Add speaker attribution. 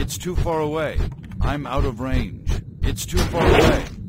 Speaker 1: It's too far away. I'm out of range. It's too far away.